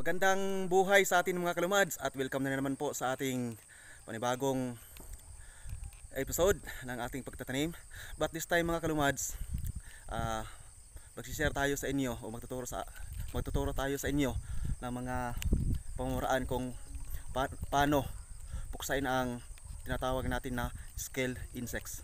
Magandang buhay sa atin mga kalumads at welcome na naman po sa ating panibagong episode ng ating pagtatanim. But this time mga kalumads, magsishare tayo sa inyo o magtuturo tayo sa inyo ng mga pamamuraan kung paano puksain ang tinatawag natin na scale insects.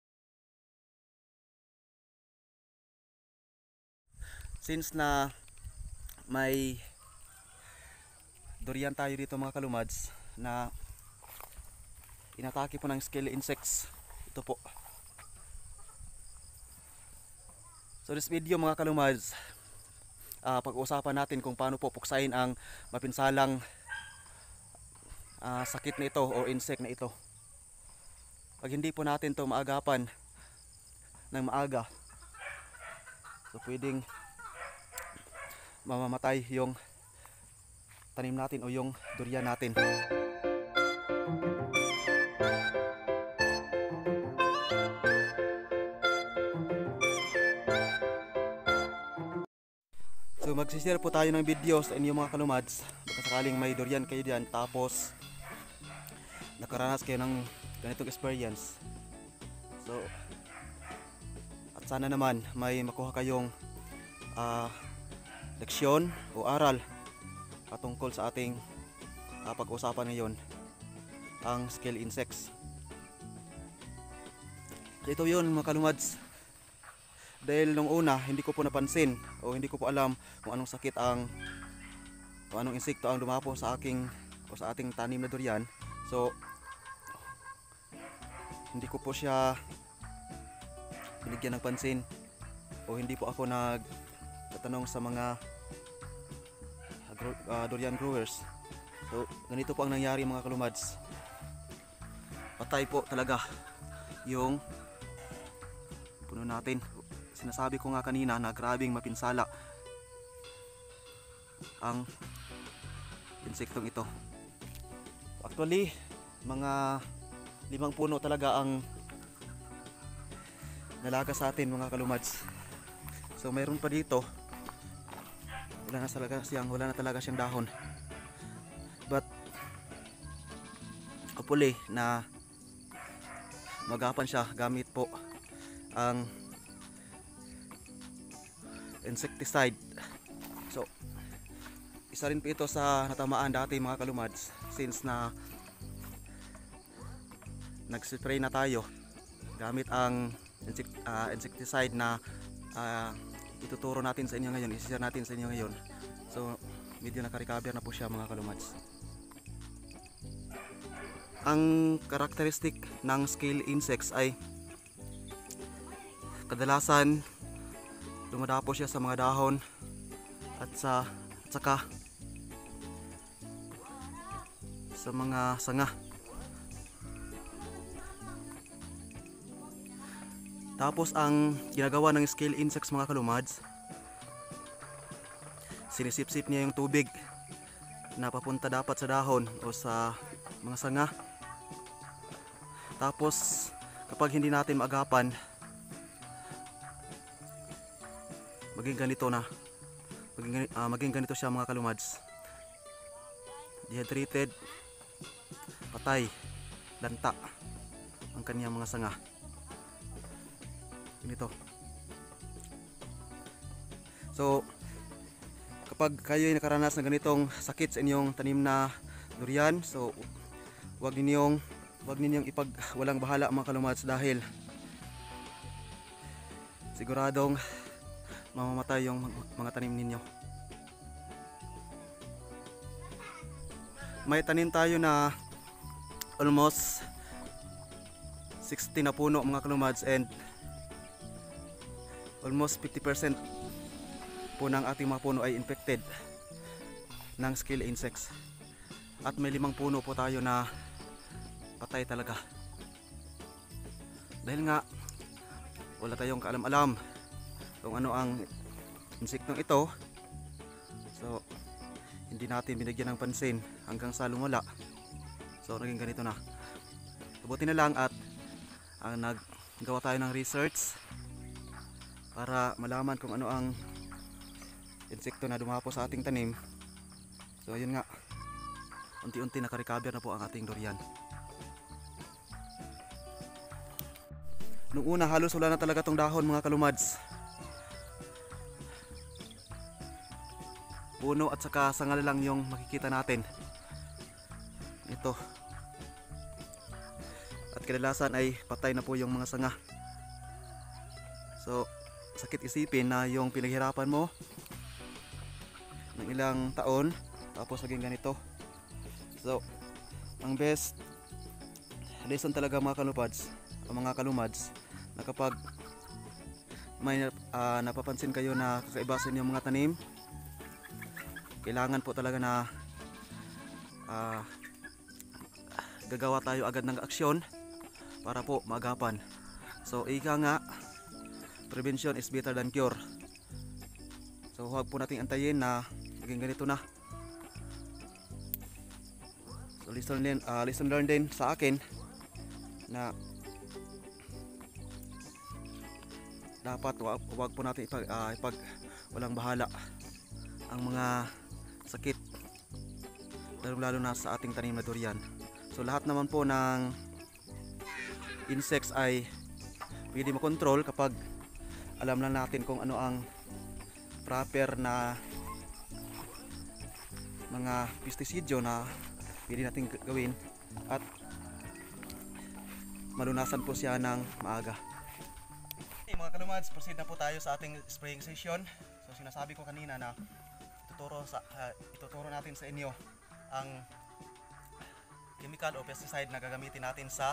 Since na may durian tayo dito mga kalumads na inatake po ng scale insects, ito po. So this video mga kalumads, pag-uusapan natin kung paano po puksain ang mapinsalang sakit na ito o insect na ito. Pag hindi po natin to maagapan ng maaga, so pwedeng mamamatay yung tanim natin o yung durian natin. So magsishare po tayo ng video sa inyo mga kalumads. Baka sakaling may durian kayo diyan tapos nakaranas kayo ng ganitong experience. So at sana naman may makuha kayong leksyon o aral patungkol sa ating pag-usapan ngayon, ang scale insects. So ito yun mga kalumads. Dahil nung una hindi ko po napansin o hindi ko po alam kung anong sakit o anong insekto ang dumapo sa ating tanim na durian. So hindi ko po siya binigyan ng pansin o hindi po ako nagtatanong sa mga durian growers. So ganito po ang nangyari mga kalumads. Patay po talaga yung puno natin. Sinasabi ko nga kanina na grabing mapinsala ang insektong ito. Actually mga 5 puno talaga ang nalaga sa atin mga kalumads. So mayroon pa dito, wala na talaga siyang dahon. But hopefully na magapan siya gamit po ang insecticide. So isa rin po ito sa natamaan dati mga kalumads, since na nag-spray na tayo gamit ang insecticide na ituturo natin sa inyo ngayon, i-share natin sa inyo ngayon. So medyo naka-recover na po siya mga kalumads. Ang karakteristik ng scale insects ay kadalasan dumadapo siya sa mga dahon at saka sa mga sanga. Tapos ang ginagawa ng scale insects mga kalumads, sinisip-sip niya yung tubig na papunta dapat sa dahon o sa mga sanga. Tapos kapag hindi natin maagapan, maging ganito siya mga kalumads. Dehydrated, patay, lanta ang kanyang mga sanga. Ganito. So kapag kayo ay nakaranas ng ganitong sakit sa inyong tanim na durian, so wag ninyong walang bahala mga kalumads, dahil siguradong mamamatay yung mga tanim ninyo. May tanim tayo na almost 60 na puno mga kalumads, and almost 50% po ng ating mga puno ay infected ng scale insects. At may 5 puno po tayo na patay talaga. Dahil nga wala tayong kaalam-alam kung ano ang insektong ito. So hindi natin binigyan ng pansin hanggang sa lumala. So naging ganito na. Buti na lang at naggawa tayo ng research para malaman kung ano ang insekto na dumapo sa ating tanim. So ayun nga, unti-unti naka-recover na po ang ating durian. Nung una halos wala na talaga tong dahon mga kalumads. Puno at saka sanga lang yung makikita natin. Ito. At kadalasan ay patay na po yung mga sanga. So sakit isipin na yung pinaghirapan mo ng ilang taon tapos naging ganito. So ang best lesson talaga mga kalumads na kapag may napapansin kayo na kakaiba sa inyong mga tanim, kailangan po talaga na gagawa tayo agad ng aksyon para po maagapan. So ika nga, prevention is better than cure. So huwag po nating antayin na maging ganito na. So lesson learned din sa akin na dapat wag po natin ipag walang bahala ang mga sakit, lalo na sa ating tanim na durian. So lahat naman po ng insects ay pwede makontrol kapag alam lang natin kung ano ang proper na mga pestisidyo na pwede natin gawin at malunasan po siya ng maaga. Okay, mga kalumads, proceed na po tayo sa ating spraying session. So sinasabi ko kanina na ituturo natin sa inyo ang chemical o pesticide na gagamitin natin sa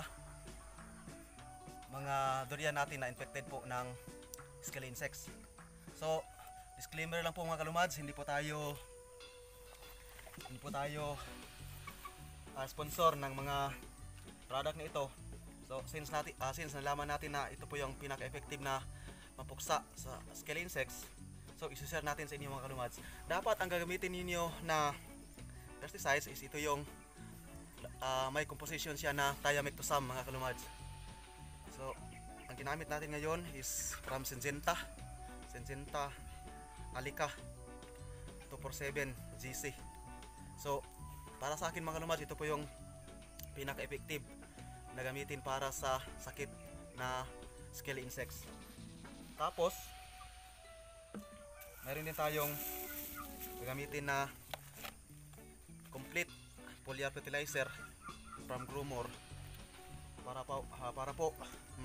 mga durian natin na infected po ng scaly insects. So disclaimer lang po mga kalumads, hindi po tayo sponsor ng mga product na ito. So since nalaman natin na ito po yung pinaka-effective na mapuksa sa scaly insects, so isi-share natin sa inyo mga kalumads. Dapat ang gagamitin niyo na pesticides is ito yung may composition siya na thiamectosam mga kalumads. So ang ginamit natin ngayon is from Syngenta Alica 247 GC. So para sa akin mga kalumads, ito po yung pinaka-effective na gamitin para sa sakit na scaly insects. Tapos meron din tayong gagamitin na complete foliar fertilizer from Growmore para po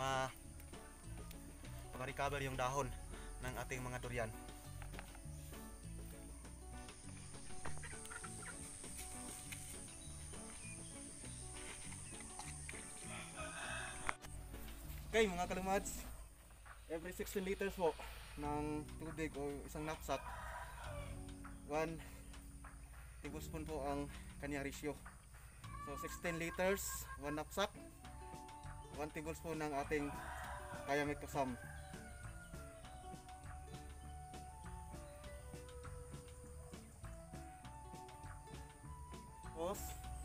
maka-recover yung dahon ng ating mga durian. Okay mga kalumads, every 16 liters po ng tubig o isang knapsack, 1 tablespoon po ang kanyang ratio. So 16 liters, 1 knapsack, 1 tablespoon ng ating thiamectosam. Tapos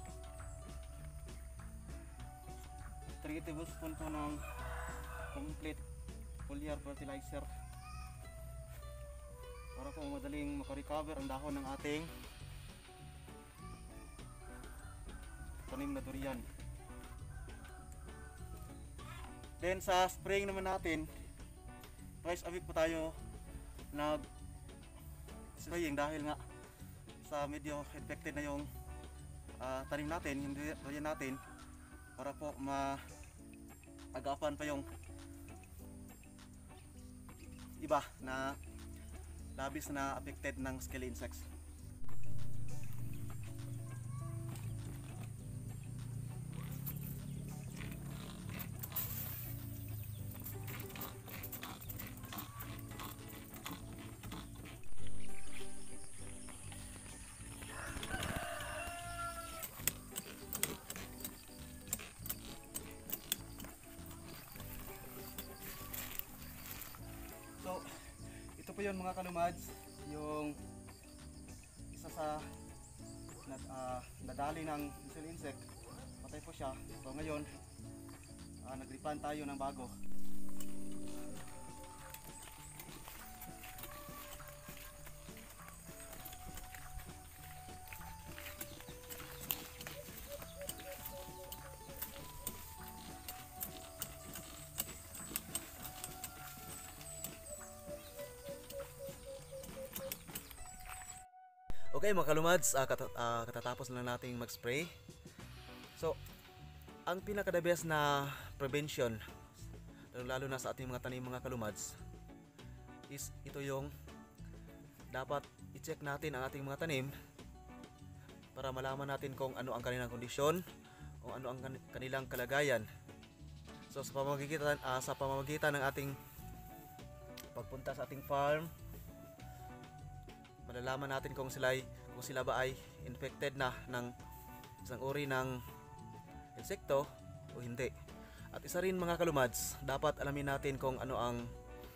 3 tablespoon po ng complete foliar fertilizer para po madaling makarecover ang dahon ng ating tanim na durian. Then sa spraying naman natin, twice a week po tayo nag spraying dahil nga sa medyo infected na yung tanim natin, yung durian natin, para po maagapan pa yung iba na labis na affected ng scaly insects. So, ito po yun mga kalumads, yung isa sa nadali ng scaly insect, patay po siya. So ngayon, nag-replant tayo ng bago. Okay mga kalumads, katatapos lang nating mag-spray. So, ang pinaka-the best na prevention, lalo na sa ating mga tanim mga kalumads, is ito yung dapat i-check natin ang ating mga tanim para malaman natin kung ano ang kanilang kondisyon o ano ang kanilang kalagayan. So sa pamamagitan ng ating pagpunta sa ating farm, malalaman natin kung sila ba ay infected na ng isang uri ng insekto o hindi. At isa rin mga kalumads, dapat alamin natin kung ano ang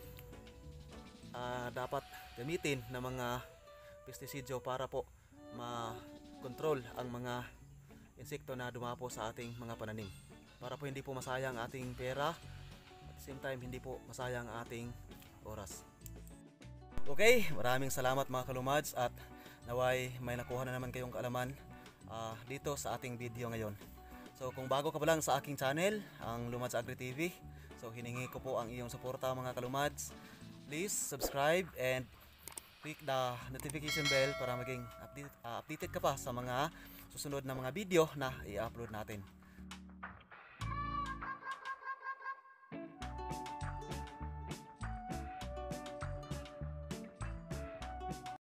dapat gamitin na mga pestisidyo para po ma-control ang mga insekto na dumapo sa ating mga pananim, para po hindi po masayang ating pera at the same time hindi po masayang ating oras. Okay, maraming salamat mga kalumads at naway may nakuha na naman kayong kaalaman dito sa ating video ngayon. So kung bago ka pa lang sa aking channel, ang Lumads Agri TV, so hiningi ko po ang iyong suporta mga kalumads. Please subscribe and click the notification bell para maging updated ka pa sa mga susunod na mga video na i-upload natin.